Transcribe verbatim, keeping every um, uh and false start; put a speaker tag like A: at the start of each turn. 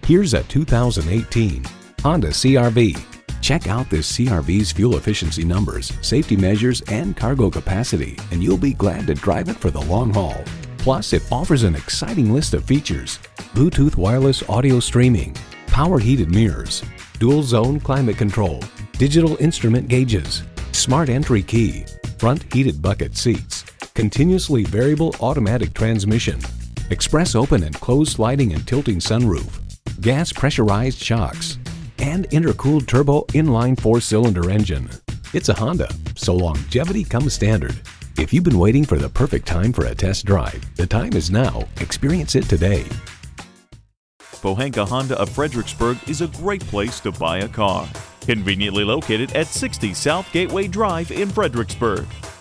A: Here's a two thousand eighteen Honda C R V. Check out this C R V's fuel efficiency numbers, safety measures, and cargo capacity, and you'll be glad to drive it for the long haul. Plus, it offers an exciting list of features: Bluetooth wireless audio streaming, power heated mirrors, dual zone climate control, digital instrument gauges, smart entry key, front heated bucket seats, continuously variable automatic transmission, express open and closed sliding and tilting sunroof, gas pressurized shocks, and intercooled turbo inline four-cylinder engine. It's a Honda, so longevity comes standard. If you've been waiting for the perfect time for a test drive, the time is now. Experience it today.
B: Pohanka Honda of Fredericksburg is a great place to buy a car. Conveniently located at sixty South Gateway Drive in Fredericksburg.